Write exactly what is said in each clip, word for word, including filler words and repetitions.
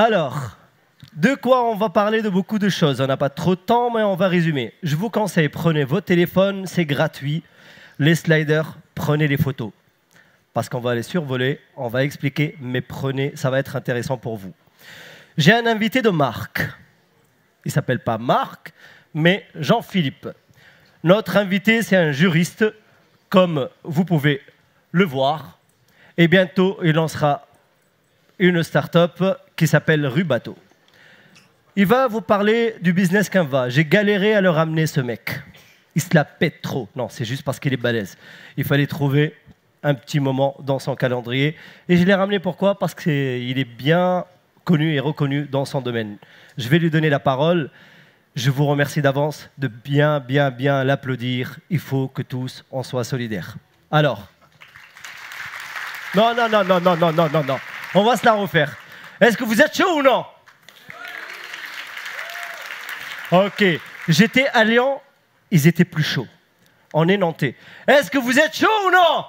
Alors, de quoi on va parler de beaucoup de choses. On n'a pas trop de temps, mais on va résumer. Je vous conseille, prenez vos téléphones, c'est gratuit. Les sliders, prenez les photos. Parce qu'on va les survoler, on va expliquer, mais prenez, ça va être intéressant pour vous. J'ai un invité de marque. Il ne s'appelle pas Marc, mais Jean-Philippe. Notre invité, c'est un juriste, comme vous pouvez le voir. Et bientôt, il lancera une start-up qui s'appelle Rubato. Il va vous parler du business Canva. J'ai galéré à le ramener, ce mec. Il se la pète trop. Non, c'est juste parce qu'il est balèze. Il fallait trouver un petit moment dans son calendrier. Et je l'ai ramené pourquoi? Parce qu'il est bien connu et reconnu dans son domaine. Je vais lui donner la parole. Je vous remercie d'avance de bien, bien, bien l'applaudir. Il faut que tous, on soit solidaires. Alors. Non, non, non, non, non, non, non, non, non. On va se la refaire. Est-ce que vous êtes chaud ou non? Ok. J'étais à Lyon, ils étaient plus chauds. On est nantais. Est-ce que vous êtes chaud ou non?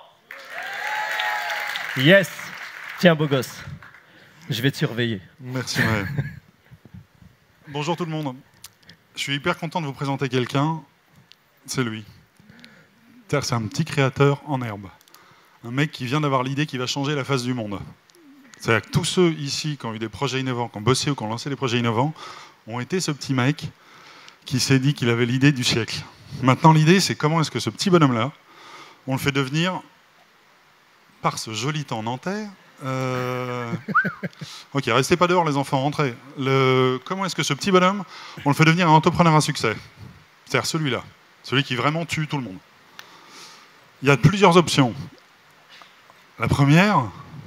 Yes. Tiens, beau gosse. Je vais te surveiller. Merci, ouais. Bonjour tout le monde. Je suis hyper content de vous présenter quelqu'un. C'est lui. C'est un petit créateur en herbe. Un mec qui vient d'avoir l'idée qui va changer la face du monde. C'est-à-dire que tous ceux ici qui ont eu des projets innovants, qui ont bossé ou qui ont lancé des projets innovants, ont été ce petit mec qui s'est dit qu'il avait l'idée du siècle. Maintenant, l'idée, c'est comment est-ce que ce petit bonhomme-là, on le fait devenir, par ce joli temps nantais, euh... ok, restez pas dehors les enfants, rentrez. Le... Comment est-ce que ce petit bonhomme, on le fait devenir un entrepreneur à succès? C'est-à-dire celui-là, celui qui vraiment tue tout le monde. Il y a plusieurs options. La première,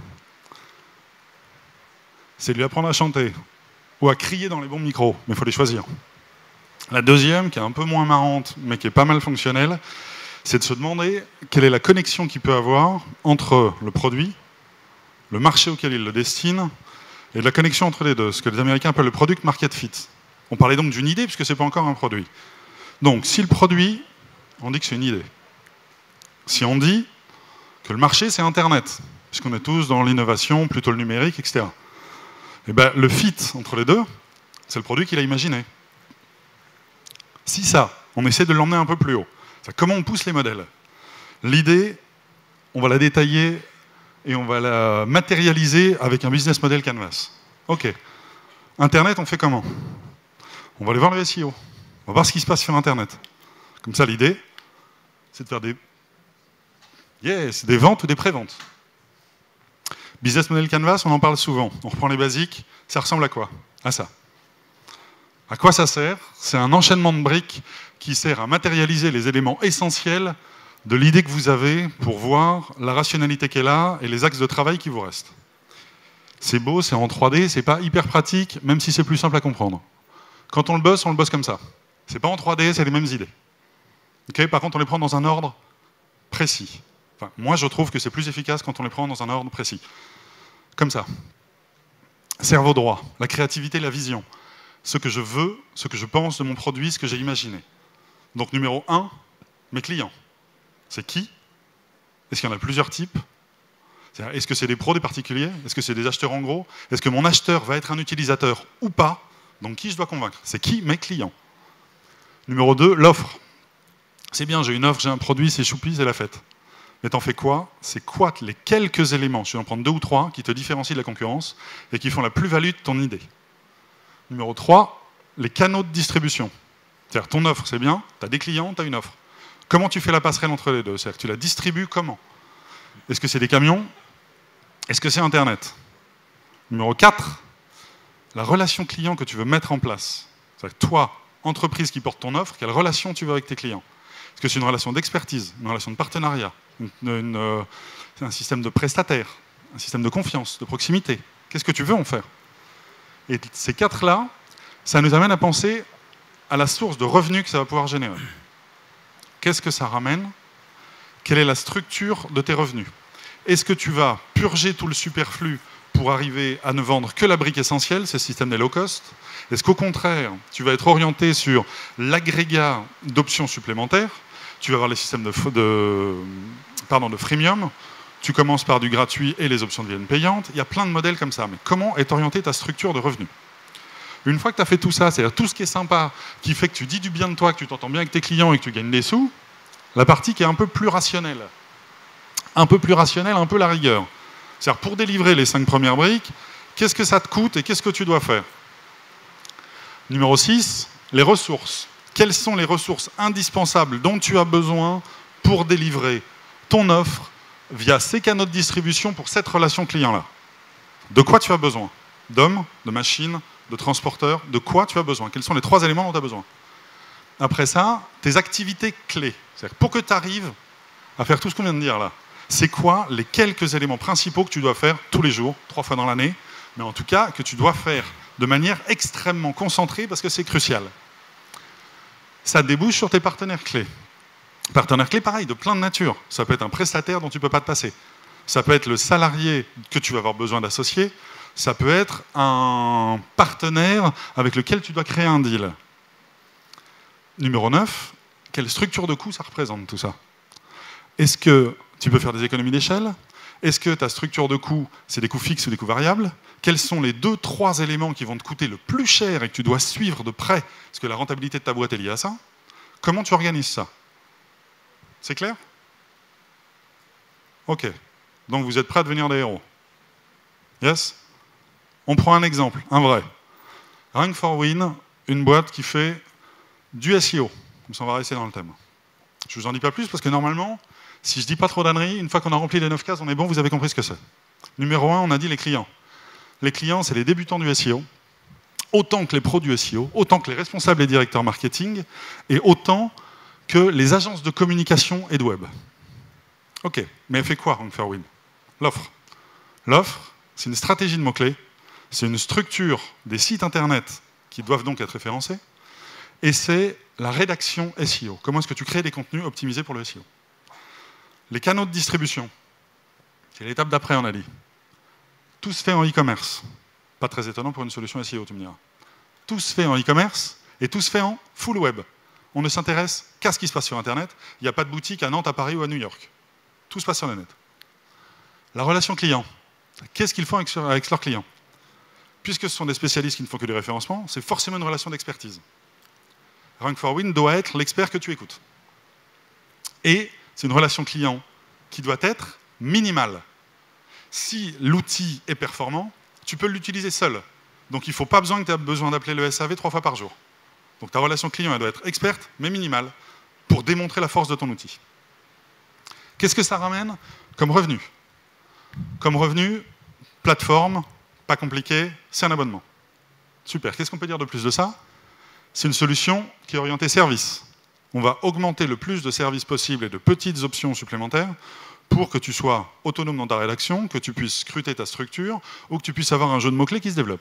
c'est de lui apprendre à chanter ou à crier dans les bons micros, mais il faut les choisir. La deuxième, qui est un peu moins marrante, mais qui est pas mal fonctionnelle, c'est de se demander quelle est la connexion qu'il peut avoir entre le produit, le marché auquel il le destine, et la connexion entre les deux, ce que les Américains appellent le product market fit. On parlait donc d'une idée, puisque ce n'est pas encore un produit. Donc, si le produit, on dit que c'est une idée. Si on dit que le marché, c'est Internet, puisqu'on est tous dans l'innovation, plutôt le numérique, et cetera, et ben, le fit entre les deux, c'est le produit qu'il a imaginé. Si ça, on essaie de l'emmener un peu plus haut, comment on pousse les modèles? L'idée, on va la détailler et on va la matérialiser avec un business model Canvas. Ok. Internet, on fait comment? On va aller voir le S E O. On va voir ce qui se passe sur Internet. Comme ça, l'idée, c'est de faire des, yes, des ventes ou des pré-ventes. Business model Canvas, on en parle souvent. On reprend les basiques. Ça ressemble à quoi? À ça. À quoi ça sert? C'est un enchaînement de briques qui sert à matérialiser les éléments essentiels de l'idée que vous avez pour voir la rationalité qu'elle a et les axes de travail qui vous restent. C'est beau, c'est en trois D, c'est pas hyper pratique, même si c'est plus simple à comprendre. Quand on le bosse, on le bosse comme ça. C'est pas en trois D, c'est les mêmes idées. Okay, par contre, on les prend dans un ordre précis. Enfin, moi, je trouve que c'est plus efficace quand on les prend dans un ordre précis. Comme ça. Cerveau droit, la créativité, la vision. Ce que je veux, ce que je pense de mon produit, ce que j'ai imaginé. Donc, numéro un, mes clients. C'est qui? Est-ce qu'il y en a plusieurs types? Est-ce que c'est des pros, des particuliers? Est-ce que c'est des acheteurs en gros? Est-ce que mon acheteur va être un utilisateur ou pas? Donc, qui je dois convaincre? C'est qui? Mes clients. Numéro deux, l'offre. C'est bien, j'ai une offre, j'ai un produit, c'est choupi, c'est la fête. Mais t'en fais quoi? C'est quoi les quelques éléments, je vais en prendre deux ou trois, qui te différencient de la concurrence et qui font la plus-value de ton idée. Numéro trois, les canaux de distribution. C'est-à-dire, ton offre, c'est bien, tu as des clients, tu as une offre. Comment tu fais la passerelle entre les deux? C'est-à-dire, tu la distribues comment? Est-ce que c'est des camions? Est-ce que c'est Internet? Numéro quatre, la relation client que tu veux mettre en place. C'est-à-dire, toi, entreprise qui porte ton offre, quelle relation tu veux avec tes clients? Est-ce que c'est une relation d'expertise, une relation de partenariat, une, une, euh, un système de prestataire, un système de confiance, de proximité? Qu'est-ce que tu veux en faire? Et ces quatre-là, ça nous amène à penser à la source de revenus que ça va pouvoir générer. Qu'est-ce que ça ramène? Quelle est la structure de tes revenus? Est-ce que tu vas purger tout le superflu pour arriver à ne vendre que la brique essentielle, c'est le système des low cost? Est-ce qu'au contraire, tu vas être orienté sur l'agrégat d'options supplémentaires? Tu vas avoir les systèmes de, de, pardon, de freemium. Tu commences par du gratuit et les options deviennent payantes. Il y a plein de modèles comme ça. Mais comment est orientée ta structure de revenus? Une fois que tu as fait tout ça, c'est-à-dire tout ce qui est sympa, qui fait que tu dis du bien de toi, que tu t'entends bien avec tes clients et que tu gagnes des sous, la partie qui est un peu plus rationnelle. Un peu plus rationnelle, un peu la rigueur. C'est-à-dire pour délivrer les cinq premières briques, qu'est-ce que ça te coûte et qu'est-ce que tu dois faire? Numéro six, les ressources. Quelles sont les ressources indispensables dont tu as besoin pour délivrer ton offre via ces canaux de distribution pour cette relation client-là? De quoi tu as besoin? D'hommes, de machines, de transporteurs? De quoi tu as besoin? Quels sont les trois éléments dont tu as besoin? Après ça, tes activités clés. C'est-à-dire pour que tu arrives à faire tout ce qu'on vient de dire là, c'est quoi les quelques éléments principaux que tu dois faire tous les jours, trois fois dans l'année, mais en tout cas que tu dois faire de manière extrêmement concentrée parce que c'est crucial. Ça débouche sur tes partenaires clés. Partenaires clés, pareil, de plein de nature. Ça peut être un prestataire dont tu ne peux pas te passer. Ça peut être le salarié que tu vas avoir besoin d'associer. Ça peut être un partenaire avec lequel tu dois créer un deal. Numéro neuf, quelle structure de coût ça représente tout ça? Est-ce que tu peux faire des économies d'échelle? Est-ce que ta structure de coût, c'est des coûts fixes ou des coûts variables? Quels sont les deux, trois éléments qui vont te coûter le plus cher et que tu dois suivre de près, parce que la rentabilité de ta boîte est liée à ça? Comment tu organises ça? C'est clair? Ok. Donc vous êtes prêts à devenir des héros? Yes? On prend un exemple, un vrai. Rank for Win, une boîte qui fait du S E O. Comme ça, on va rester dans le thème. Je ne vous en dis pas plus parce que normalement, si je ne dis pas trop d'âneries, une fois qu'on a rempli les neuf cases, on est bon, vous avez compris ce que c'est. Numéro un, on a dit les clients. Les clients, c'est les débutants du S E O, autant que les pros du S E O, autant que les responsables et directeurs marketing, et autant que les agences de communication et de web. Ok, mais elle fait quoi, Rank for Win? L'offre. L'offre, c'est une stratégie de mots-clés, c'est une structure des sites internet qui doivent donc être référencés, et c'est la rédaction S E O. Comment est-ce que tu crées des contenus optimisés pour le S E O? Les canaux de distribution, c'est l'étape d'après, on a dit. Tout se fait en e-commerce. Pas très étonnant pour une solution S E O, tu me diras. Tout se fait en e-commerce et tout se fait en full web. On ne s'intéresse qu'à ce qui se passe sur Internet. Il n'y a pas de boutique à Nantes, à Paris ou à New York. Tout se passe sur le net. La relation client. Qu'est-ce qu'ils font avec, avec leurs clients? Puisque ce sont des spécialistes qui ne font que du référencement, c'est forcément une relation d'expertise. Rank for Win doit être l'expert que tu écoutes. Et c'est une relation client qui doit être minimale. Si l'outil est performant, tu peux l'utiliser seul. Donc il ne faut pas besoin que tu aies besoin d'appeler le S A V trois fois par jour. Donc ta relation client, elle doit être experte, mais minimale, pour démontrer la force de ton outil. Qu'est-ce que ça ramène comme revenu? Comme revenu, plateforme, pas compliqué, c'est un abonnement. Super. Qu'est-ce qu'on peut dire de plus de ça? C'est une solution qui est orientée service. On va augmenter le plus de services possibles et de petites options supplémentaires pour que tu sois autonome dans ta rédaction, que tu puisses scruter ta structure ou que tu puisses avoir un jeu de mots-clés qui se développe.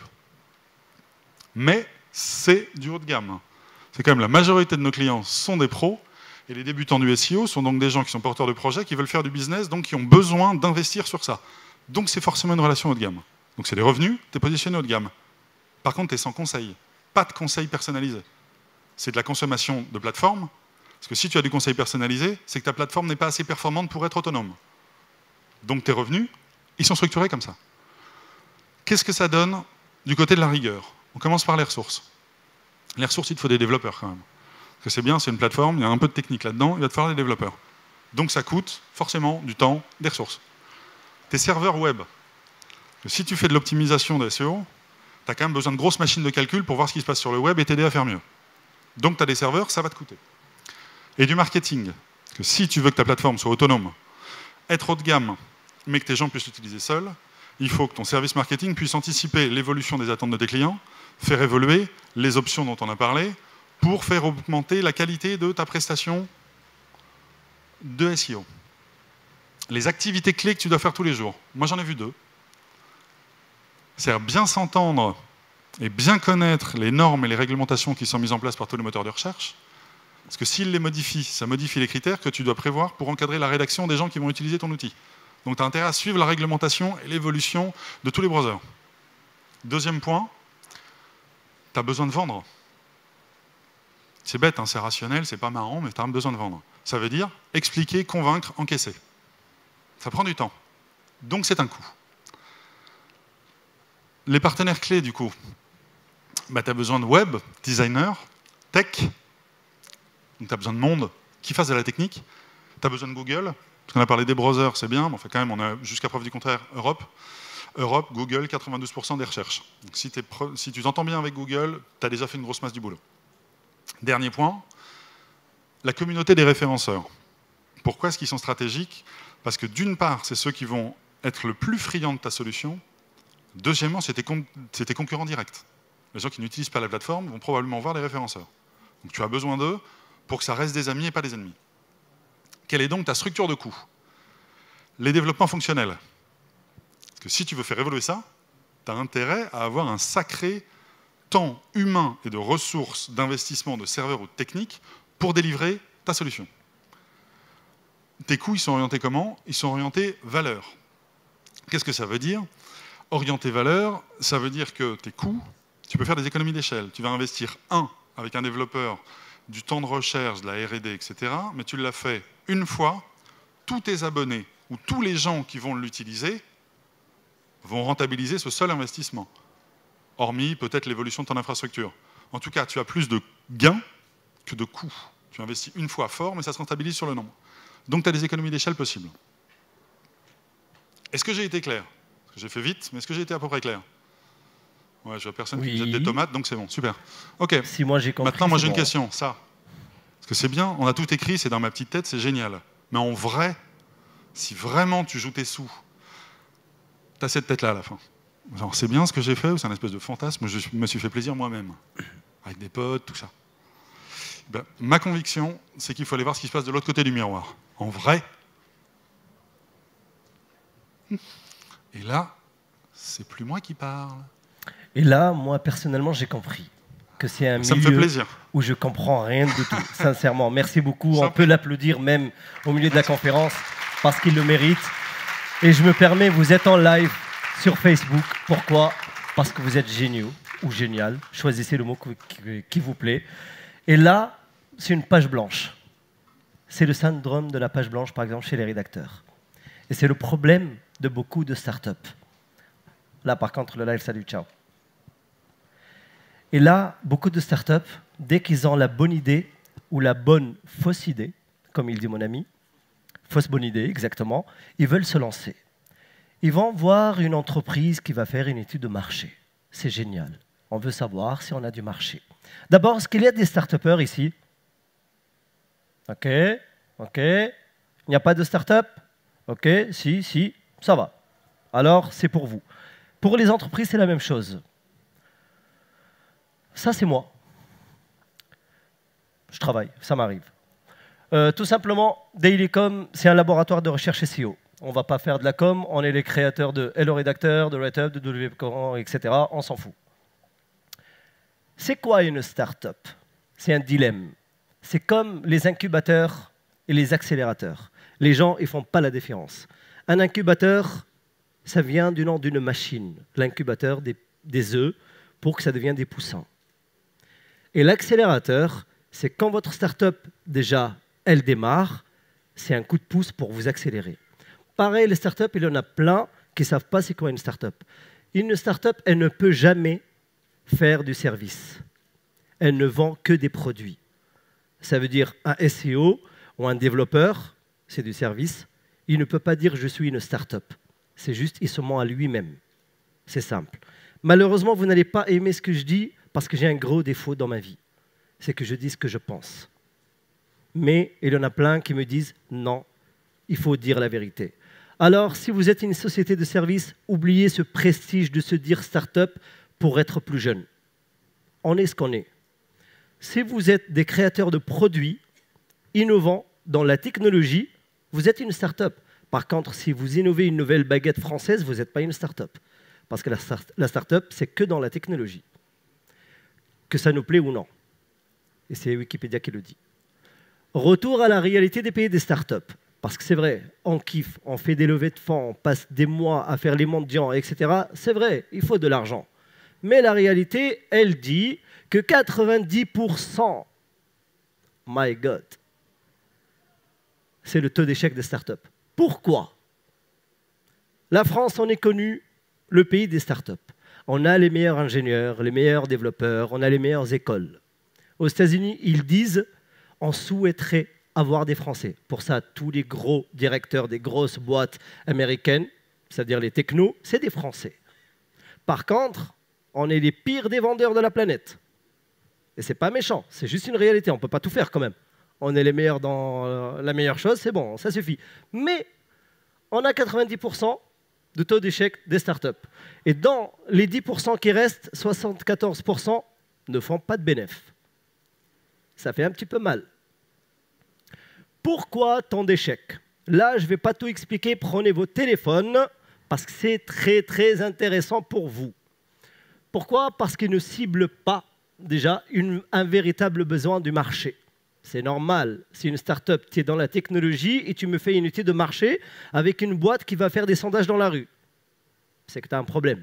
Mais c'est du haut de gamme. C'est quand même la majorité de nos clients sont des pros et les débutants du S E O sont donc des gens qui sont porteurs de projets, qui veulent faire du business, donc qui ont besoin d'investir sur ça. Donc c'est forcément une relation haut de gamme. Donc c'est des revenus, tu es positionné haut de gamme. Par contre, tu es sans conseil. Pas de conseil personnalisé. C'est de la consommation de plateforme. Parce que si tu as du conseil personnalisé, c'est que ta plateforme n'est pas assez performante pour être autonome. Donc tes revenus, ils sont structurés comme ça. Qu'est-ce que ça donne du côté de la rigueur? On commence par les ressources. Les ressources, il te faut des développeurs quand même. Parce que c'est bien, c'est une plateforme, il y a un peu de technique là-dedans, il va te falloir des développeurs. Donc ça coûte forcément du temps, des ressources. Tes serveurs web. Si tu fais de l'optimisation de S E O, tu as quand même besoin de grosses machines de calcul pour voir ce qui se passe sur le web et t'aider à faire mieux. Donc tu as des serveurs, ça va te coûter. Et du marketing. Parce que si tu veux que ta plateforme soit autonome, être haut de gamme, mais que tes gens puissent l'utiliser seuls, il faut que ton service marketing puisse anticiper l'évolution des attentes de tes clients, faire évoluer les options dont on a parlé, pour faire augmenter la qualité de ta prestation de S E O. Les activités clés que tu dois faire tous les jours. Moi, j'en ai vu deux. C'est bien s'entendre et bien connaître les normes et les réglementations qui sont mises en place par tous les moteurs de recherche. Parce que s'ils les modifient, ça modifie les critères que tu dois prévoir pour encadrer la rédaction des gens qui vont utiliser ton outil. Donc tu as intérêt à suivre la réglementation et l'évolution de tous les browsers. Deuxième point, tu as besoin de vendre. C'est bête, hein, c'est rationnel, c'est pas marrant, mais tu as besoin de vendre. Ça veut dire expliquer, convaincre, encaisser. Ça prend du temps. Donc c'est un coût. Les partenaires clés, du coup, bah, tu as besoin de web, designer, tech, donc tu as besoin de monde qui fasse de la technique, tu as besoin de Google, parce qu'on a parlé des browsers, c'est bien, mais enfin quand même, on a jusqu'à preuve du contraire, Europe, Europe, Google, quatre-vingt-douze pour cent des recherches. Donc si, si tu t'entends bien avec Google, tu as déjà fait une grosse masse du boulot. Dernier point, la communauté des référenceurs. Pourquoi est-ce qu'ils sont stratégiques? Parce que d'une part, c'est ceux qui vont être le plus friands de ta solution. Deuxièmement, c'est tes, con tes concurrents directs. Les gens qui n'utilisent pas la plateforme vont probablement voir les référenceurs. Donc tu as besoin d'eux pour que ça reste des amis et pas des ennemis. Quelle est donc ta structure de coût? Les développements fonctionnels. Parce que si tu veux faire évoluer ça, tu as intérêt à avoir un sacré temps humain et de ressources d'investissement de serveurs ou de techniques pour délivrer ta solution. Tes coûts, ils sont orientés comment? Ils sont orientés valeur. Qu'est-ce que ça veut dire? Orienté valeur, ça veut dire que tes coûts, tu peux faire des économies d'échelle. Tu vas investir, un, avec un développeur, du temps de recherche, de la R et D, et cetera, mais tu l'as fait une fois, tous tes abonnés ou tous les gens qui vont l'utiliser vont rentabiliser ce seul investissement, hormis peut-être l'évolution de ton infrastructure. En tout cas, tu as plus de gains que de coûts. Tu investis une fois fort, mais ça se rentabilise sur le nombre. Donc tu as des économies d'échelle possibles. Est-ce que j'ai été clair? J'ai fait vite, mais est-ce que j'ai été à peu près clair? Ouais, je vois personne oui. qui jette des tomates, donc c'est bon, super. Ok. Si moi j'ai compris. Maintenant, moi j'ai bon. une question, ça. Parce que c'est bien, on a tout écrit, c'est dans ma petite tête, c'est génial. Mais en vrai, si vraiment tu joues tes sous, tu as cette tête-là à la fin. C'est bien ce que j'ai fait ou c'est un espèce de fantasme? Je me suis fait plaisir moi-même, avec des potes, tout ça. Ben, ma conviction, c'est qu'il faut aller voir ce qui se passe de l'autre côté du miroir. En vrai. Et là, c'est plus moi qui parle. Et là, moi, personnellement, j'ai compris que c'est un Ça milieu me fait plaisir. Où je comprends rien du tout, sincèrement. Merci beaucoup. On peut l'applaudir même au milieu de la conférence parce qu'il le mérite. Et je me permets, vous êtes en live sur Facebook. Pourquoi? Parce que vous êtes géniaux ou génial. Choisissez le mot qui vous plaît. Et là, c'est une page blanche. C'est le syndrome de la page blanche, par exemple, chez les rédacteurs. Et c'est le problème de beaucoup de startups. Là, par contre, le live, salut, ciao. Et là, beaucoup de startups, dès qu'ils ont la bonne idée ou la bonne fausse idée, comme il dit mon ami, fausse bonne idée, exactement, ils veulent se lancer. Ils vont voir une entreprise qui va faire une étude de marché. C'est génial. On veut savoir si on a du marché. D'abord, est-ce qu'il y a des start-upers ici? Ok, ok. Il n'y a pas de start-up? Ok, si, si, ça va. Alors, c'est pour vous. Pour les entreprises, c'est la même chose. Ça, c'est moi. Je travaille, ça m'arrive. Euh, tout simplement, Dailycom, c'est un laboratoire de recherche S E O. On ne va pas faire de la com, on est les créateurs de Hello Rédacteur, de WriteUp, de W P Coran, et cetera. On s'en fout. C'est quoi une start-up? C'est un dilemme. C'est comme les incubateurs et les accélérateurs. Les gens, ils ne font pas la différence. Un incubateur, ça vient du nom d'une machine, l'incubateur des, des œufs, pour que ça devienne des poussins. Et l'accélérateur, c'est quand votre start-up, déjà, elle démarre, c'est un coup de pouce pour vous accélérer. Pareil, les start-up, il y en a plein qui ne savent pas c'est quoi une start-up. Une start-up, elle ne peut jamais faire du service. Elle ne vend que des produits. Ça veut dire un S E O ou un développeur, c'est du service. Il ne peut pas dire « je suis une start-up ». C'est juste, il se ment à lui-même. C'est simple. Malheureusement, vous n'allez pas aimer ce que je dis parce que j'ai un gros défaut dans ma vie. C'est que je dis ce que je pense. Mais il y en a plein qui me disent « non, il faut dire la vérité ». Alors, si vous êtes une société de service, oubliez ce prestige de se dire start-up pour être plus jeune. On est ce qu'on est. Si vous êtes des créateurs de produits innovants dans la technologie, vous êtes une start-up. Par contre, si vous innovez une nouvelle baguette française, vous n'êtes pas une start-up. Parce que la start-up, c'est que dans la technologie. Que ça nous plaît ou non. Et c'est Wikipédia qui le dit. Retour à la réalité des pays des start-up. Parce que c'est vrai, on kiffe, on fait des levées de fonds, on passe des mois à faire les mendiants, et cetera. C'est vrai, il faut de l'argent. Mais la réalité, elle dit que quatre-vingt-dix pour cent, my God, c'est le taux d'échec des startups. Pourquoi? La France, on est connu, le pays des startups. On a les meilleurs ingénieurs, les meilleurs développeurs, on a les meilleures écoles. Aux États-Unis, ils disent on souhaiterait avoir des Français. Pour ça, tous les gros directeurs des grosses boîtes américaines, c'est-à-dire les technos, c'est des Français. Par contre, on est les pires des vendeurs de la planète. Et c'est pas méchant, c'est juste une réalité, on ne peut pas tout faire quand même. On est les meilleurs dans la meilleure chose, c'est bon, ça suffit. Mais on a quatre-vingt-dix pour cent de taux d'échec des startups. Et dans les dix pour cent qui restent, soixante-quatorze pour cent ne font pas de bénéfice. Ça fait un petit peu mal. Pourquoi tant d'échecs? Là, je ne vais pas tout expliquer, prenez vos téléphones, parce que c'est très très intéressant pour vous. Pourquoi? Parce qu'ils ne ciblent pas déjà une, un véritable besoin du marché. C'est normal, si une start-up, tu es dans la technologie et tu me fais une étude de marché avec une boîte qui va faire des sondages dans la rue. C'est que tu as un problème.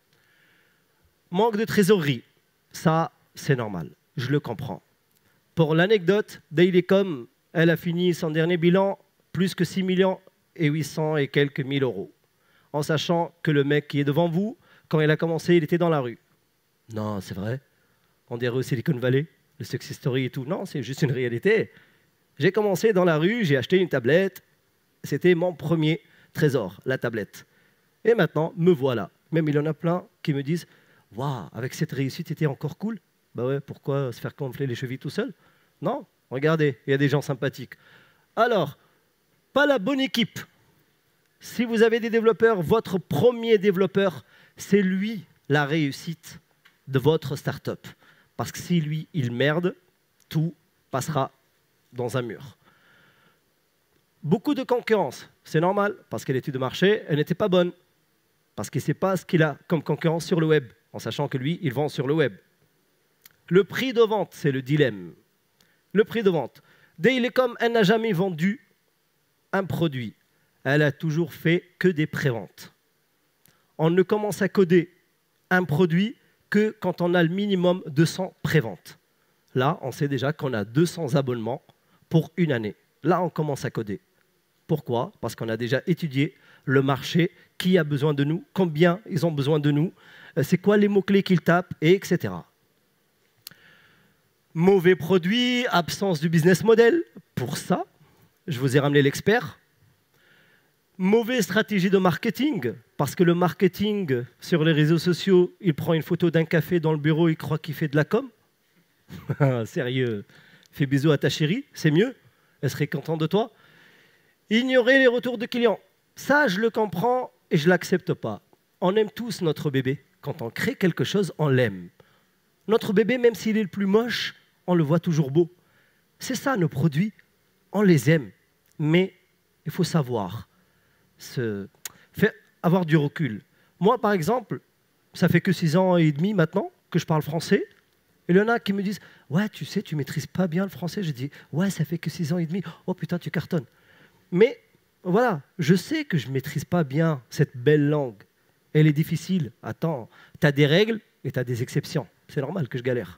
Manque de trésorerie, ça, c'est normal, je le comprends. Pour l'anecdote, Dailycom, elle a fini son dernier bilan plus que six millions et huit cents et quelques mille euros. En sachant que le mec qui est devant vous, quand il a commencé, il était dans la rue. Non, c'est vrai. On dirait au Silicon Valley, le success story et tout. Non, c'est juste une réalité. J'ai commencé dans la rue, j'ai acheté une tablette. C'était mon premier trésor, la tablette. Et maintenant, me voilà. Même il y en a plein qui me disent « Waouh, avec cette réussite, c'était encore cool ». Bah ouais, pourquoi se faire gonfler les chevilles tout seul? Non, regardez, il y a des gens sympathiques. Alors, pas la bonne équipe. Si vous avez des développeurs, votre premier développeur, c'est lui la réussite de votre start-up. Parce que si lui, il merde, tout passera dans un mur. Beaucoup de concurrence, c'est normal, parce que l'étude de marché, elle n'était pas bonne. Parce qu'il ne sait pas ce qu'il a comme concurrence sur le web, en sachant que lui, il vend sur le web. Le prix de vente, c'est le dilemme. Le prix de vente. Dailycom, elle n'a jamais vendu un produit. Elle a toujours fait que des préventes. On ne commence à coder un produit que quand on a le minimum deux cents préventes. Là, on sait déjà qu'on a deux cents abonnements pour une année. Là, on commence à coder. Pourquoi? Parce qu'on a déjà étudié le marché, qui a besoin de nous, combien ils ont besoin de nous, c'est quoi les mots-clés qu'ils tapent, et et cetera. Mauvais produit, absence du business model. Pour ça, je vous ai ramené l'expert. Mauvaise stratégie de marketing, parce que le marketing sur les réseaux sociaux, il prend une photo d'un café dans le bureau, il croit qu'il fait de la com. Sérieux, fais bisous à ta chérie, c'est mieux. Elle serait contente de toi. Ignorer les retours de clients. Ça, je le comprends et je ne l'accepte pas. On aime tous notre bébé. Quand on crée quelque chose, on l'aime. Notre bébé, même s'il est le plus moche, on le voit toujours beau. C'est ça, nos produits. On les aime. Mais il faut savoir se faire, avoir du recul. Moi, par exemple, ça fait que six ans et demi maintenant que je parle français. Et il y en a qui me disent « Ouais, tu sais, tu ne maîtrises pas bien le français. » Je dis « Ouais, ça fait que six ans et demi. Oh putain, tu cartonnes. » Mais voilà, je sais que je ne maîtrise pas bien cette belle langue. Elle est difficile. Attends, tu as des règles et tu as des exceptions. C'est normal que je galère.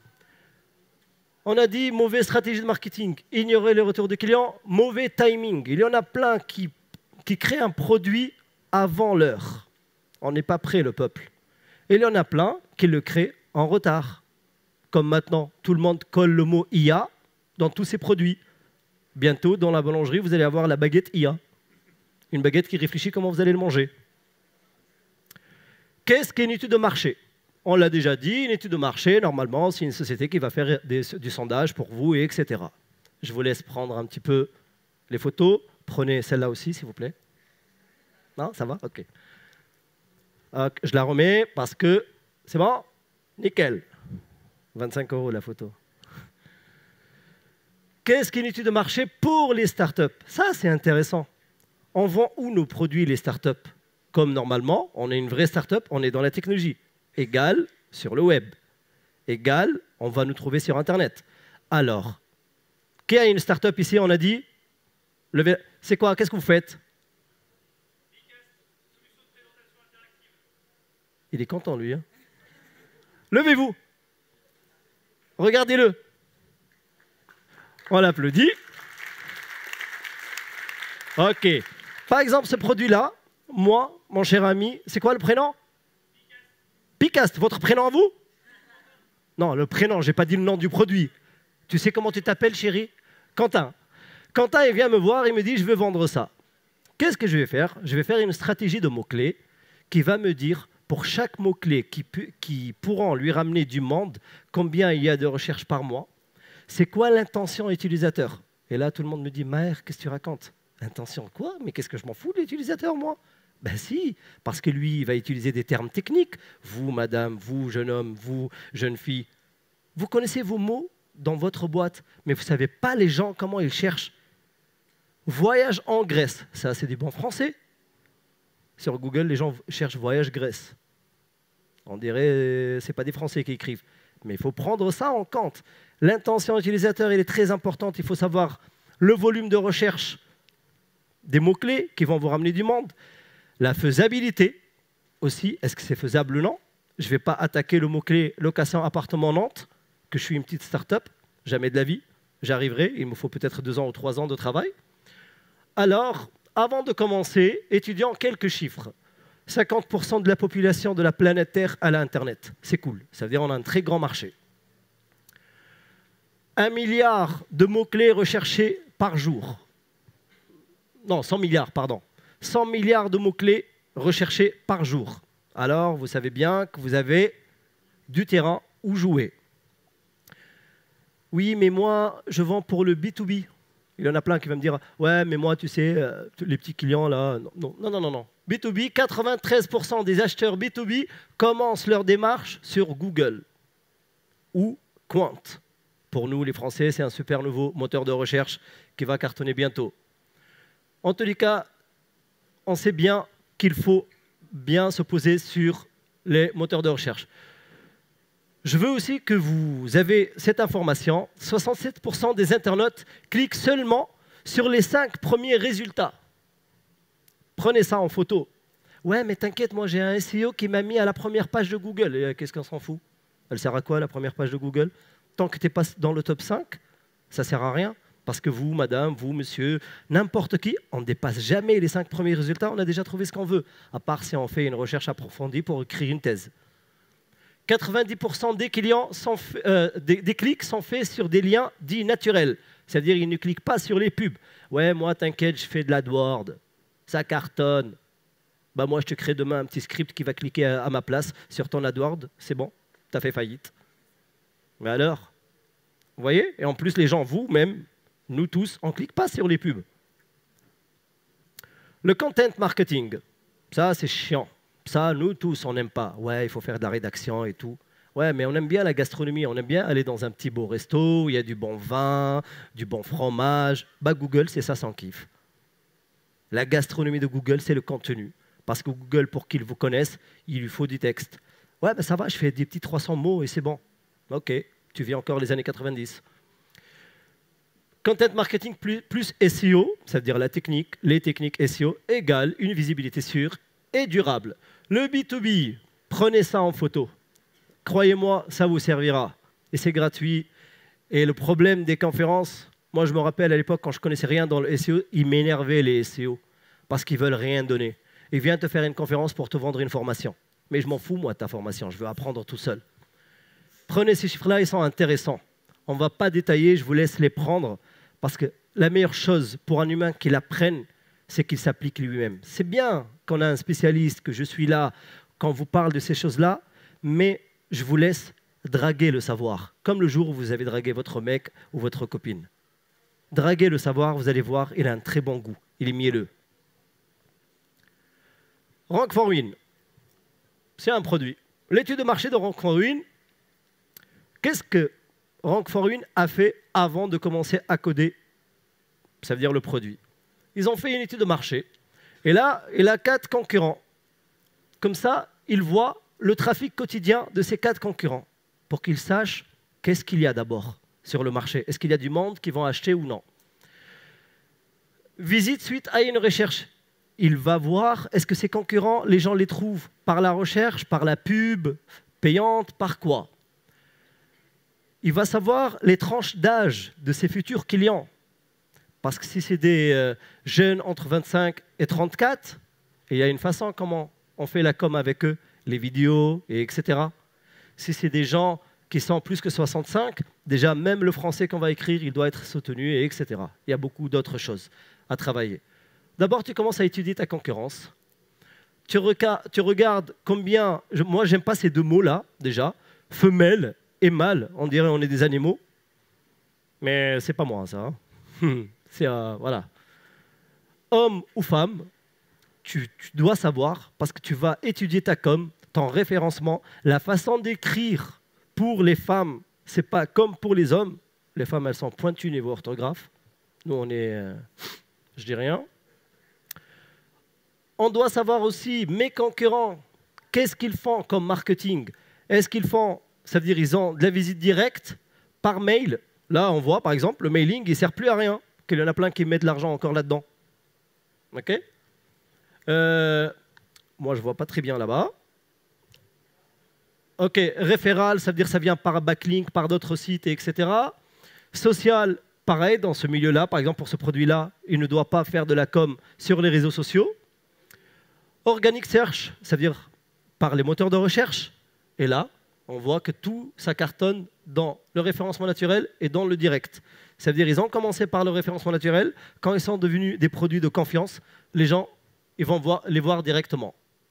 On a dit mauvaise stratégie de marketing, ignorer les retours des clients, mauvais timing. Il y en a plein qui, qui créent un produit avant l'heure. On n'est pas prêt, le peuple. Et il y en a plein qui le créent en retard. Comme maintenant, tout le monde colle le mot I A dans tous ses produits. Bientôt, dans la boulangerie, vous allez avoir la baguette I A. Une baguette qui réfléchit comment vous allez le manger. Qu'est-ce qu'une étude de marché? On l'a déjà dit, une étude de marché, normalement, c'est une société qui va faire des, du sondage pour vous, et etc. Je vous laisse prendre un petit peu les photos. Prenez celle-là aussi, s'il vous plaît. Non, ça va? OK. Euh, je la remets parce que c'est bon? Nickel. vingt-cinq euros la photo. Qu'est-ce qu'une étude de marché pour les startups? Ça, c'est intéressant. On vend où nos produits, les startups? Comme normalement, on est une vraie startup, on est dans la technologie. Égal sur le web. Égal, on va nous trouver sur Internet. Alors, qui a une startup ici? On a dit, c'est quoi? Qu'est-ce que vous faites? Il est content, lui. Hein? Levez-vous. Regardez-le. On l'applaudit. OK. Par exemple, ce produit-là, Moi, mon cher ami, c'est quoi le prénom? Picaste. Votre prénom à vous? Non, le prénom, j'ai pas dit le nom du produit. Tu sais comment tu t'appelles, chérie? Quentin. Quentin, il vient me voir, il me dit, je veux vendre ça. Qu'est-ce que je vais faire? Je vais faire une stratégie de mots-clés qui va me dire, pour chaque mot-clé qui, qui pourront lui ramener du monde, combien il y a de recherches par mois, c'est quoi l'intention utilisateur? Et là, tout le monde me dit, Maher, qu'est-ce que tu racontes? Intention quoi? Mais qu'est-ce que je m'en fous de l'utilisateur, moi? Ben si, parce que lui, il va utiliser des termes techniques. Vous, madame, vous, jeune homme, vous, jeune fille. Vous connaissez vos mots dans votre boîte, mais vous ne savez pas les gens, comment ils cherchent. Voyage en Grèce, ça c'est du bon français. Sur Google, les gens cherchent voyage Grèce. On dirait, ce n'est pas des Français qui écrivent. Mais il faut prendre ça en compte. L'intention utilisateur, elle est très importante. Il faut savoir le volume de recherche des mots-clés qui vont vous ramener du monde. La faisabilité aussi, est-ce que c'est faisable ou non? Je ne vais pas attaquer le mot-clé location appartement Nantes, que je suis une petite start-up, jamais de la vie. J'arriverai, il me faut peut-être deux ans ou trois ans de travail. Alors, avant de commencer, étudions quelques chiffres. cinquante pour cent de la population de la planète Terre a l'Internet. C'est cool, ça veut dire qu'on a un très grand marché. Un milliard de mots-clés recherchés par jour. Non, cent milliards, pardon. cent milliards de mots-clés recherchés par jour. Alors, vous savez bien que vous avez du terrain où jouer. Oui, mais moi, je vends pour le B deux B. Il y en a plein qui vont me dire « Ouais, mais moi, tu sais, euh, les petits clients, là... » Non, non, non, non, non. B deux B, quatre-vingt-treize pour cent des acheteurs B deux B commencent leur démarche sur Google ou Quant. Pour nous, les Français, c'est un super nouveau moteur de recherche qui va cartonner bientôt. En tous les cas, on sait bien qu'il faut bien se poser sur les moteurs de recherche. Je veux aussi que vous avez cette information. soixante-sept pour cent des internautes cliquent seulement sur les cinq premiers résultats. Prenez ça en photo. Ouais, mais t'inquiète, moi j'ai un S E O qui m'a mis à la première page de Google. Qu'est-ce qu'on s'en fout? Elle sert à quoi la première page de Google? Tant que tu n'es pas dans le top cinq, ça ne sert à rien. Parce que vous, madame, vous, monsieur, n'importe qui, on ne dépasse jamais les cinq premiers résultats, on a déjà trouvé ce qu'on veut, à part si on fait une recherche approfondie pour écrire une thèse. quatre-vingt-dix pour cent des, clients sont fait, euh, des, des clics sont faits sur des liens dits naturels, c'est-à-dire ils ne cliquent pas sur les pubs. Ouais, moi, t'inquiète, je fais de l'AdWords, ça cartonne. Bah, moi, je te crée demain un petit script qui va cliquer à, à ma place sur ton AdWords, c'est bon, t'as fait faillite. Mais alors, vous voyez? Et en plus, les gens, vous-même, nous tous, on ne clique pas sur les pubs. Le content marketing, ça c'est chiant. Ça, nous tous, on n'aime pas. Ouais, il faut faire de la rédaction et tout. Ouais, mais on aime bien la gastronomie. On aime bien aller dans un petit beau resto où il y a du bon vin, du bon fromage. Bah, Google, c'est ça sans kiff. La gastronomie de Google, c'est le contenu. Parce que Google, pour qu'il vous connaisse, il lui faut du texte. Ouais, ben ça va, je fais des petits trois cents mots et c'est bon. Ok, tu vis encore les années quatre-vingt-dix. Content marketing plus, plus S E O, ça veut dire la technique, les techniques S E O, égale une visibilité sûre et durable. Le B deux B, prenez ça en photo. Croyez-moi, ça vous servira. Et c'est gratuit. Et le problème des conférences, moi je me rappelle à l'époque quand je ne connaissais rien dans le S E O, ils m'énervaient les S E O parce qu'ils ne veulent rien donner. Ils viennent te faire une conférence pour te vendre une formation. Mais je m'en fous, moi, de ta formation. Je veux apprendre tout seul. Prenez ces chiffres-là, ils sont intéressants. On ne va pas détailler, je vous laisse les prendre. Parce que la meilleure chose pour un humain qu'il apprenne, c'est qu'il s'applique lui-même. C'est bien qu'on a un spécialiste, que je suis là, quand vous parle de ces choses-là, mais je vous laisse draguer le savoir, comme le jour où vous avez dragué votre mec ou votre copine. Draguer le savoir, vous allez voir, il a un très bon goût, il est mielleux. Rank for Win, c'est un produit. L'étude de marché de Rank for Win, qu'est-ce que Rank for Win a fait avant de commencer à coder, ça veut dire le produit? Ils ont fait une étude de marché. Et là, il a quatre concurrents. Comme ça, il voit le trafic quotidien de ces quatre concurrents pour qu'ils sachent qu'est-ce qu'il y a d'abord sur le marché. Est-ce qu'il y a du monde qui vont acheter ou non? Visite suite à une recherche. Il va voir, est-ce que ces concurrents, les gens les trouvent par la recherche, par la pub payante, par quoi? Il va savoir les tranches d'âge de ses futurs clients. Parce que si c'est des euh, jeunes entre vingt-cinq et trente-quatre, Et il y a une façon comment on fait la com avec eux, les vidéos, et etc. Si c'est des gens qui sont plus que soixante-cinq, déjà même le français qu'on va écrire, il doit être soutenu, et etc. Il y a beaucoup d'autres choses à travailler. D'abord, tu commences à étudier ta concurrence. Tu, tu regardes combien... Je, moi, j'aime pas ces deux mots-là, déjà. Femelle et mâle, on dirait on est des animaux. Mais c'est pas moi, ça. Hein. C'est... Euh, voilà. Homme ou femme, tu, tu dois savoir, parce que tu vas étudier ta com, ton référencement, la façon d'écrire pour les femmes, c'est pas comme pour les hommes. Les femmes, elles sont pointues niveau orthographe. Nous, on est... Euh, je dis rien. On doit savoir aussi, mes concurrents, qu'est-ce qu'ils font comme marketing? Est-ce qu'ils font, ça veut dire ils ont de la visite directe par mail? Là, on voit, par exemple, le mailing, il ne sert plus à rien. Qu'il y en a plein qui mettent de l'argent encore là-dedans. OK? euh, Moi, je ne vois pas très bien là-bas. OK, référal, ça veut dire ça vient par backlink, par d'autres sites, et cetera. Social, pareil, dans ce milieu-là, par exemple, pour ce produit-là, il ne doit pas faire de la com sur les réseaux sociaux. Organic search, ça veut dire par les moteurs de recherche. Et là, on voit que tout ça cartonne dans le référencement naturel et dans le direct. Ça veut dire qu'ils ont commencé par le référencement naturel. Quand ils sont devenus des produits de confiance, les gens ils vont voir, les voir directement.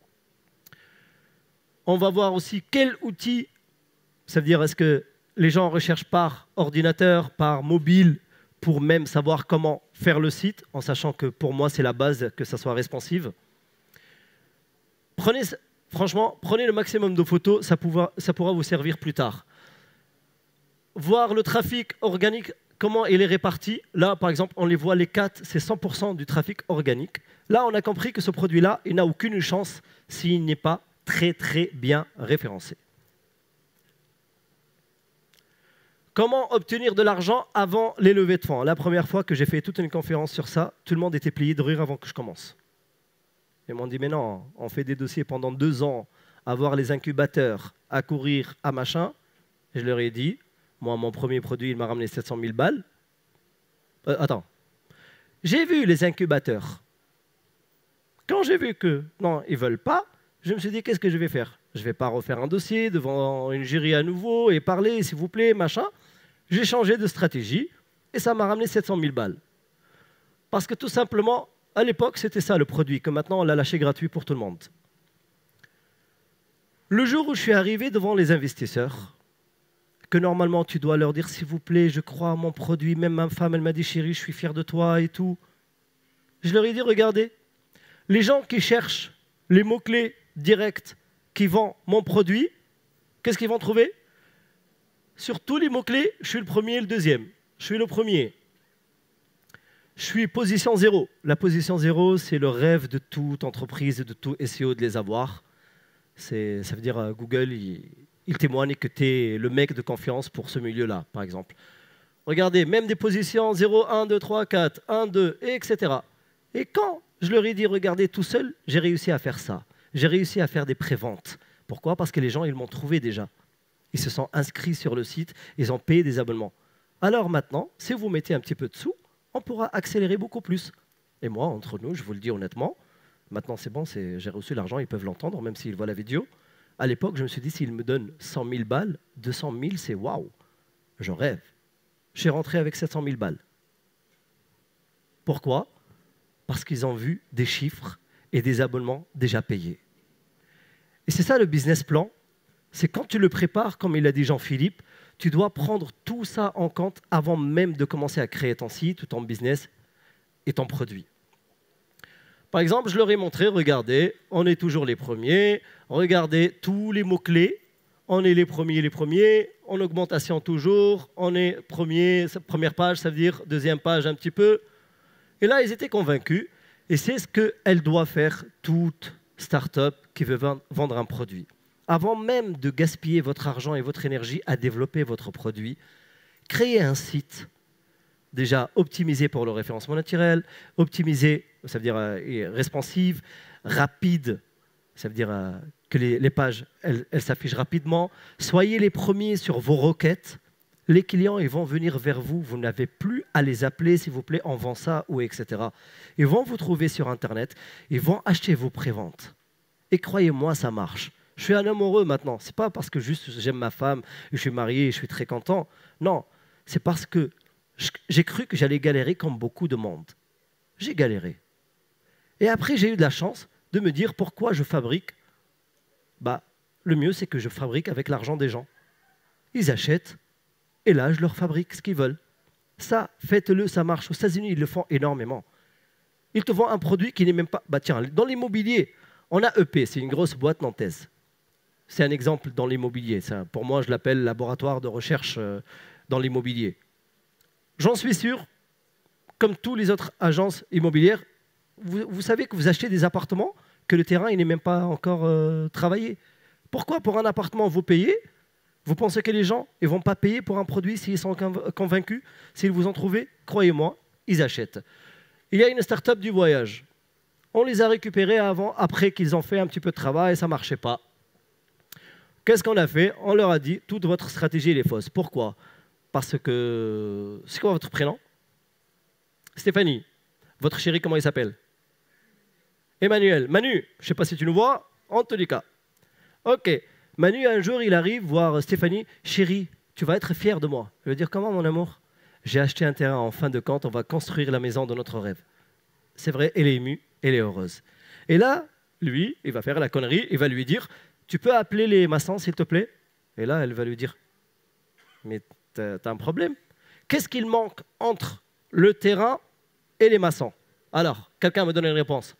On va voir aussi quel outil, ça veut dire est-ce que les gens recherchent par ordinateur, par mobile, pour même savoir comment faire le site, en sachant que pour moi, c'est la base que ça soit responsive. Prenez, franchement, prenez le maximum de photos, ça pourra, ça pourra vous servir plus tard. Voir le trafic organique, comment il est réparti. Là, par exemple, on les voit, les quatre, c'est cent pour cent du trafic organique. Là, on a compris que ce produit-là, il n'a aucune chance s'il n'est pas très, très bien référencé. Comment obtenir de l'argent avant les levées de fonds? La première fois que j'ai fait toute une conférence sur ça, tout le monde était plié de rire avant que je commence. Ils m'ont dit, mais non, on fait des dossiers pendant deux ans, à voir les incubateurs, à courir, à machin. Et je leur ai dit, moi, mon premier produit, il m'a ramené sept cent mille balles. Euh, attends. J'ai vu les incubateurs. Quand j'ai vu que, non, ils ne veulent pas, je me suis dit, qu'est-ce que je vais faire? Je ne vais pas refaire un dossier devant une jury à nouveau et parler, s'il vous plaît, machin. J'ai changé de stratégie et ça m'a ramené sept cent mille balles. Parce que tout simplement, à l'époque, c'était ça le produit, que maintenant, on l'a lâché gratuit pour tout le monde. Le jour où je suis arrivé devant les investisseurs, que normalement, tu dois leur dire, s'il vous plaît, je crois à mon produit, même ma femme, elle m'a dit, chérie, je suis fier de toi et tout. Je leur ai dit, regardez, les gens qui cherchent les mots-clés directs qui vendent mon produit, qu'est-ce qu'ils vont trouver? Sur tous les mots-clés, je suis le premier et le deuxième. Je suis le premier. Je suis position zéro. La position zéro, c'est le rêve de toute entreprise et de tout S E O de les avoir. Ça veut dire euh, Google, il, il témoigne que tu es le mec de confiance pour ce milieu-là, par exemple. Regardez, même des positions zéro, un, deux, trois, quatre, un, deux, et cetera. Et quand je leur ai dit, regardez, tout seul, j'ai réussi à faire ça. J'ai réussi à faire des préventes. Pourquoi? Parce que les gens, ils m'ont trouvé déjà. Ils se sont inscrits sur le site, ils ont payé des abonnements. Alors maintenant, si vous mettez un petit peu de sous, on pourra accélérer beaucoup plus. Et moi, entre nous, je vous le dis honnêtement, maintenant c'est bon, j'ai reçu l'argent, ils peuvent l'entendre, même s'ils voient la vidéo. À l'époque, je me suis dit, s'ils me donnent cent mille balles, deux cent mille, c'est waouh, je rêve. Je suis rentré avec sept cent mille balles. Pourquoi? Parce qu'ils ont vu des chiffres et des abonnements déjà payés. Et c'est ça le business plan, c'est quand tu le prépares, comme il a dit Jean-Philippe, tu dois prendre tout ça en compte avant même de commencer à créer ton site ou ton business et ton produit. Par exemple, je leur ai montré, regardez, on est toujours les premiers, regardez tous les mots-clés, on est les premiers, les premiers, en augmentation toujours, on est premier, première page, ça veut dire deuxième page un petit peu. Et là, ils étaient convaincus, et c'est ce qu'elle doit faire toute start-up qui veut vendre un produit. Avant même de gaspiller votre argent et votre énergie à développer votre produit, créez un site déjà optimisé pour le référencement naturel, optimisé, ça veut dire euh, responsive, rapide, ça veut dire euh, que les, les pages elles, elles s'affichent rapidement. Soyez les premiers sur vos requêtes. Les clients, ils vont venir vers vous. Vous n'avez plus à les appeler, s'il vous plaît, on vend ça, ou et cetera. Ils vont vous trouver sur Internet. Ils vont acheter vos préventes. Et croyez-moi, ça marche. Je suis un homme heureux maintenant. Ce n'est pas parce que juste j'aime ma femme, je suis marié et je suis très content. Non, c'est parce que j'ai cru que j'allais galérer comme beaucoup de monde. J'ai galéré. Et après, j'ai eu de la chance de me dire pourquoi je fabrique. Bah, le mieux, c'est que je fabrique avec l'argent des gens. Ils achètent, et là, je leur fabrique ce qu'ils veulent. Ça, faites-le, ça marche. Aux États-Unis, ils le font énormément. Ils te vendent un produit qui n'est même pas... Bah tiens, dans l'immobilier, on a E P, c'est une grosse boîte nantaise. C'est un exemple dans l'immobilier. Pour moi, je l'appelle laboratoire de recherche dans l'immobilier. J'en suis sûr, comme toutes les autres agences immobilières, vous, vous savez que vous achetez des appartements, que le terrain n'est même pas encore euh, travaillé. Pourquoi pour un appartement, vous payez? Vous pensez que les gens ne vont pas payer pour un produit s'ils sont convaincus? S'ils vous ont trouvé, croyez-moi, ils achètent. Il y a une start-up du voyage. On les a récupérés avant, après qu'ils ont fait un petit peu de travail et ça ne marchait pas. Qu'est-ce qu'on a fait? On leur a dit, toute votre stratégie elle est fausse. Pourquoi? Parce que... C'est quoi votre prénom? Stéphanie. Votre chéri, comment il s'appelle? Emmanuel. Manu, je ne sais pas si tu nous vois, en tous les cas. Ok. Manu, un jour, il arrive voir Stéphanie. Chérie, tu vas être fière de moi. Je vais dire, comment, mon amour? J'ai acheté un terrain en fin de compte, on va construire la maison de notre rêve. C'est vrai, elle est émue, elle est heureuse. Et là, lui, il va faire la connerie, il va lui dire, tu peux appeler les maçons, s'il te plaît? Et là, elle va lui dire, mais t'as un problème. Qu'est-ce qu'il manque entre le terrain et les maçons? Alors, quelqu'un me donne une réponse.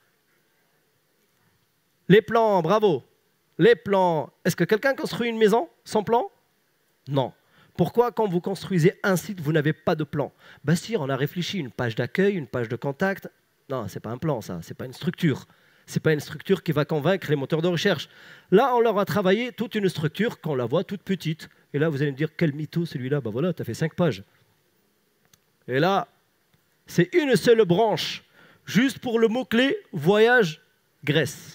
Les plans, bravo. Les plans. Est-ce que quelqu'un construit une maison sans plan? Non. Pourquoi, quand vous construisez un site, vous n'avez pas de plan? Ben si, on a réfléchi, une page d'accueil, une page de contact. Non, ce n'est pas un plan, ça. Ce n'est pas une structure. Ce n'est pas une structure qui va convaincre les moteurs de recherche. Là, on leur a travaillé toute une structure qu'on la voit toute petite. Et là, vous allez me dire, quel mytho celui-là? Ben voilà, tu as fait cinq pages. Et là, c'est une seule branche, juste pour le mot-clé « voyage Grèce ».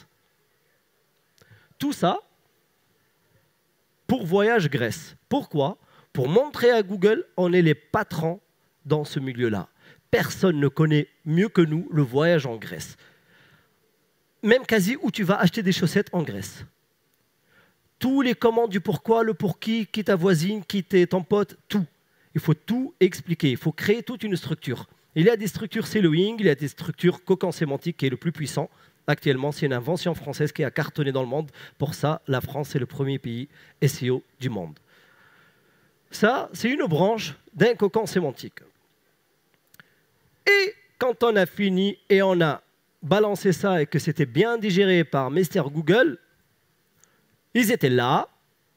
Tout ça pour Voyage Grèce. Pourquoi? Pour montrer à Google, on est les patrons dans ce milieu-là. Personne ne connaît mieux que nous le voyage en Grèce. Même quasi où tu vas acheter des chaussettes en Grèce. Tous les commandes du pourquoi, le pour qui, qui ta voisine, qui t'es ton pote, tout. Il faut tout expliquer, il faut créer toute une structure. Il y a des structures siloing, il y a des structures cocon sémantique qui est le plus puissant. Actuellement, c'est une invention française qui a cartonné dans le monde. Pour ça, la France est le premier pays S E O du monde. Ça, c'est une branche d'un cocon sémantique. Et quand on a fini et on a balancé ça et que c'était bien digéré par Mister Google, ils étaient là.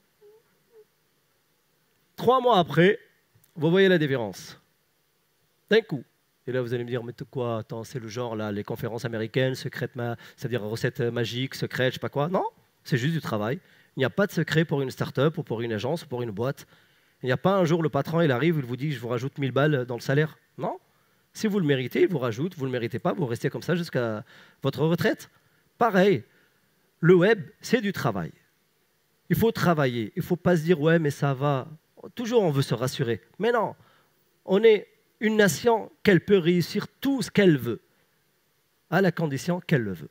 Trois mois après, vous voyez la différence. D'un coup. Et là, vous allez me dire, mais quoi, attends, c'est le genre, là, les conférences américaines, secrètes, c'est-à-dire recettes magiques, secrètes, je sais pas quoi. Non, c'est juste du travail. Il n'y a pas de secret pour une start-up ou pour une agence ou pour une boîte. Il n'y a pas un jour, le patron, il arrive, il vous dit, je vous rajoute mille balles dans le salaire. Non. Si vous le méritez, il vous rajoute. Vous ne le méritez pas, vous restez comme ça jusqu'à votre retraite. Pareil, le web, c'est du travail. Il faut travailler. Il ne faut pas se dire, ouais, mais ça va. Toujours, on veut se rassurer. Mais non, on est une nation qu'elle peut réussir tout ce qu'elle veut, à la condition qu'elle le veut.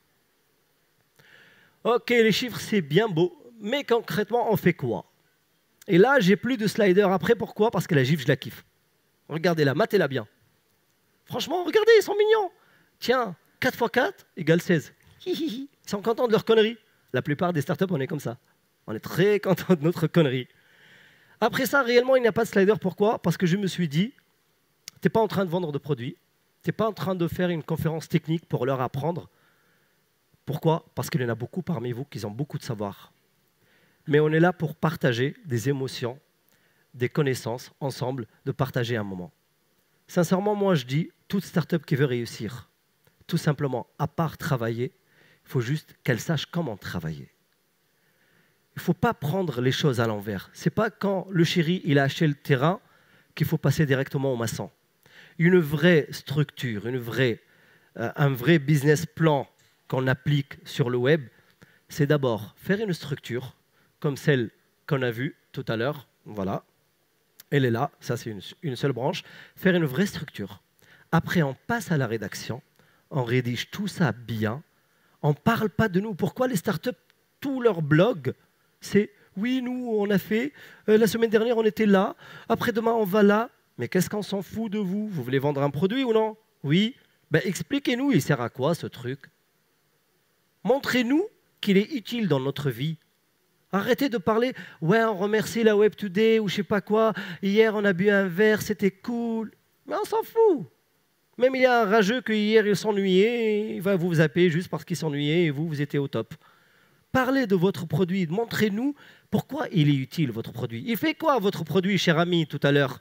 Ok, les chiffres, c'est bien beau, mais concrètement, on fait quoi? Et là, j'ai plus de sliders après. Pourquoi? Parce que la gif, je la kiffe. Regardez-la, matez-la bien. Franchement, regardez, ils sont mignons. Tiens, quatre fois quatre égale seize. Ils sont contents de leur connerie. La plupart des startups, on est comme ça. On est très contents de notre connerie. Après ça, réellement, il n'y a pas de slider. Pourquoi? Parce que je me suis dit, tu n'es pas en train de vendre de produits, tu n'es pas en train de faire une conférence technique pour leur apprendre. Pourquoi? Parce qu'il y en a beaucoup parmi vous qui ont beaucoup de savoir. Mais on est là pour partager des émotions, des connaissances ensemble, de partager un moment. Sincèrement, moi je dis, toute start-up qui veut réussir, tout simplement, à part travailler, il faut juste qu'elle sache comment travailler. Il ne faut pas prendre les choses à l'envers. Ce n'est pas quand le chéri il a acheté le terrain qu'il faut passer directement au maçon. Une vraie structure, une vraie, euh, un vrai business plan qu'on applique sur le web, c'est d'abord faire une structure comme celle qu'on a vue tout à l'heure, voilà, Elle est là, ça c'est une, une seule branche. Faire une vraie structure. Après, on passe à la rédaction, on rédige tout ça bien, on ne parle pas de nous. Pourquoi les startups, tout leur blog, c'est « oui, nous, on a fait, euh, la semaine dernière, on était là, après-demain, on va là ». Mais qu'est-ce qu'on s'en fout de vous? Vous voulez vendre un produit ou non? Oui. Ben, expliquez-nous, il sert à quoi ce truc? Montrez-nous qu'il est utile dans notre vie. Arrêtez de parler « ouais, on remercie la Web Today » ou je sais pas quoi. « Hier, on a bu un verre, c'était cool. » Mais on s'en fout. Même il y a un rageux que hier, il s'ennuyait, il va vous zapper juste parce qu'il s'ennuyait et vous, vous étiez au top. Parlez de votre produit, montrez-nous pourquoi il est utile, votre produit. Il fait quoi, votre produit, cher ami, tout à l'heure?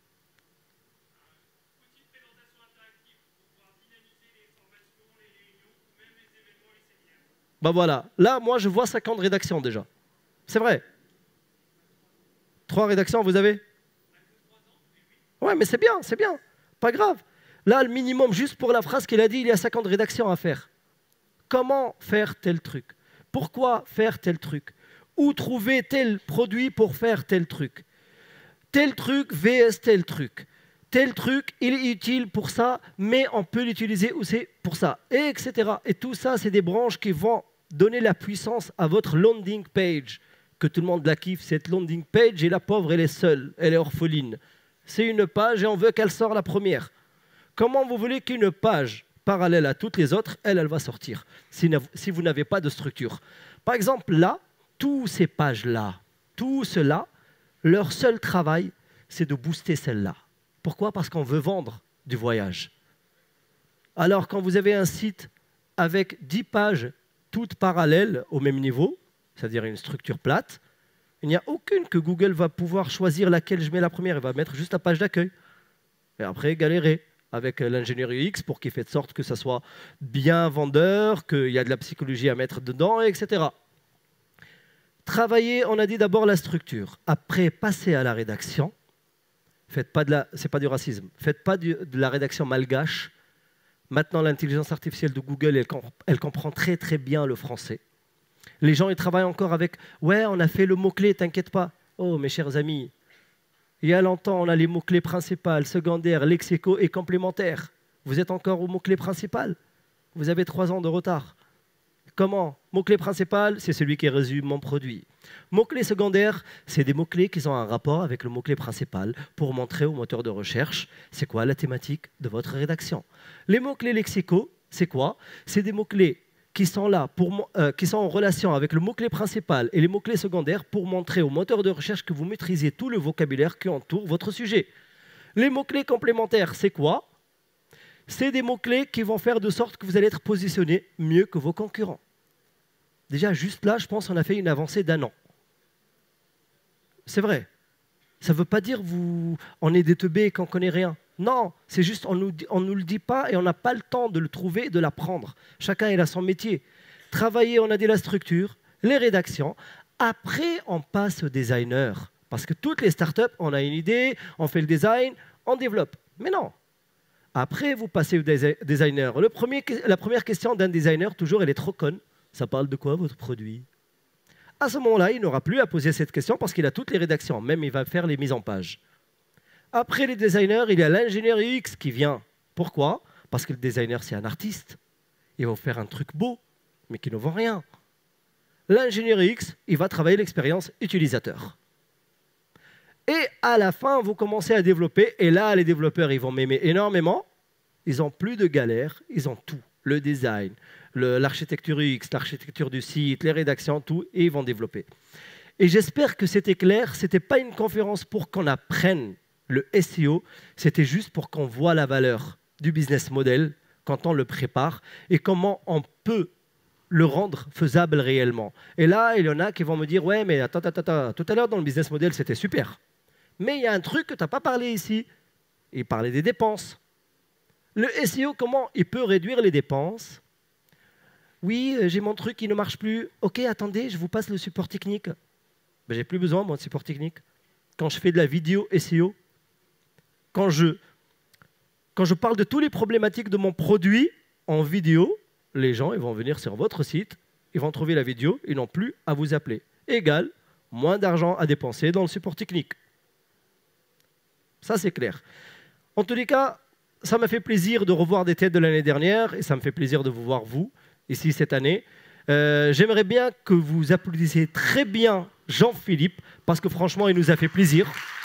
Ben voilà, là, moi, je vois cinquante rédactions déjà. C'est vrai. Trois rédactions, vous avez? Ouais, mais c'est bien, c'est bien. Pas grave. Là, le minimum, juste pour la phrase qu'il a dit, il y a cinquante rédactions à faire. Comment faire tel truc? Pourquoi faire tel truc? Où trouver tel produit pour faire tel truc? Tel truc vs tel truc. Tel truc, il est utile pour ça, mais on peut l'utiliser aussi pour ça, et etc. Et tout ça, c'est des branches qui vont donner la puissance à votre landing page. Que tout le monde la kiffe, cette landing page, et la pauvre, elle est seule, elle est orpheline. C'est une page et on veut qu'elle sorte la première. Comment vous voulez qu'une page parallèle à toutes les autres, elle, elle va sortir, si, si vous n'avez pas de structure? Par exemple, là, toutes ces pages-là, tout cela, leur seul travail, c'est de booster celle-là. Pourquoi? Parce qu'on veut vendre du voyage. Alors, quand vous avez un site avec dix pages, toutes parallèles au même niveau, c'est-à-dire une structure plate, il n'y a aucune que Google va pouvoir choisir laquelle je mets la première. Il va mettre juste la page d'accueil. Et après, galérer avec l'ingénierie U X pour qu'il fait de sorte que ça soit bien vendeur, qu'il y a de la psychologie à mettre dedans, et cetera. Travaillez, on a dit d'abord la structure. Après, passez à la rédaction. Faites pas de la, c'est pas du racisme. Faites pas du, de la rédaction malgache. Maintenant, l'intelligence artificielle de Google, elle, elle comprend très très bien le français. Les gens, ils travaillent encore avec « ouais, on a fait le mot-clé, t'inquiète pas ». Oh, mes chers amis, il y a longtemps, on a les mots-clés principaux, secondaires, lexicaux et complémentaires. Vous êtes encore au mot-clé principal. Vous avez trois ans de retard. Comment? Mot-clé principal, c'est celui qui résume mon produit. Mot-clé secondaire, c'est des mots-clés qui ont un rapport avec le mot-clé principal pour montrer au moteur de recherche c'est quoi la thématique de votre rédaction. Les mots-clés lexicaux, c'est quoi? C'est des mots-clés qui sont là, pour, euh, qui sont en relation avec le mot-clé principal et les mots-clés secondaires pour montrer au moteur de recherche que vous maîtrisez tout le vocabulaire qui entoure votre sujet. Les mots-clés complémentaires, c'est quoi? C'est des mots-clés qui vont faire de sorte que vous allez être positionné mieux que vos concurrents. Déjà, juste là, je pense qu'on a fait une avancée d'un an. C'est vrai. Ça ne veut pas dire vous, on est des teubés et qu'on ne connaît rien. Non, c'est juste on nous, on nous le dit pas et on n'a pas le temps de le trouver et de l'apprendre. Chacun il a son métier. Travailler, on a dit la structure, les rédactions. Après, on passe au designer. Parce que toutes les startups, on a une idée, on fait le design, on développe. Mais non. Après, vous passez au designer. Le premier, la première question d'un designer, toujours, elle est trop conne. Ça parle de quoi, votre produit? À ce moment-là, il n'aura plus à poser cette question parce qu'il a toutes les rédactions. Même, il va faire les mises en page. Après les designers, il y a l'ingénieur U X qui vient. Pourquoi? Parce que le designer, c'est un artiste. Il va faire un truc beau, mais qui ne vend rien. L'ingénieur U X, il va travailler l'expérience utilisateur. Et à la fin, vous commencez à développer. Et là, les développeurs, ils vont m'aimer énormément. Ils n'ont plus de galère. Ils ont tout. Le design, l'architecture U X, l'architecture du site, les rédactions, tout. Et ils vont développer. Et j'espère que c'était clair. Ce n'était pas une conférence pour qu'on apprenne le S E O, c'était juste pour qu'on voit la valeur du business model quand on le prépare et comment on peut le rendre faisable réellement. Et là, il y en a qui vont me dire « ouais, mais attends, attends, attends, tout à l'heure dans le business model, c'était super. Mais il y a un truc que tu n'as pas parlé ici. » Il parlait des dépenses. Le S E O, comment il peut réduire les dépenses? Oui, j'ai mon truc qui ne marche plus. Ok, attendez, je vous passe le support technique. Ben, j'ai plus besoin, moi, de support technique. Quand je fais de la vidéo S E O, Quand je, quand je parle de toutes les problématiques de mon produit en vidéo, les gens ils vont venir sur votre site, ils vont trouver la vidéo, ils n'ont plus à vous appeler. Égal, moins d'argent à dépenser dans le support technique. Ça, c'est clair. En tous les cas, ça m'a fait plaisir de revoir des têtes de l'année dernière et ça me fait plaisir de vous voir, vous, ici, cette année. Euh, J'aimerais bien que vous applaudissiez très bien Jean-Philippe parce que franchement, il nous a fait plaisir.